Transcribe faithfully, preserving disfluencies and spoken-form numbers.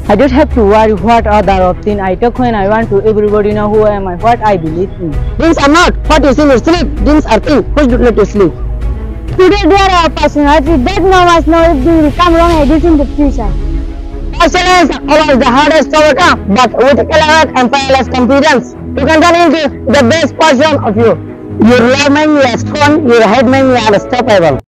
I don't have to worry what other option I talk when I want to everybody know who I am and what I believe in. Dreams are not what you see in your sleep. Dreams are things which do let you sleep. Today there are opportunities that no one knows if they will come wrong like this in the future. Excellence is always the hardest to overcome, but with clever and fearless confidence, you can turn into the best version of you. Your love man, you are strong, your head man, you are unstoppable.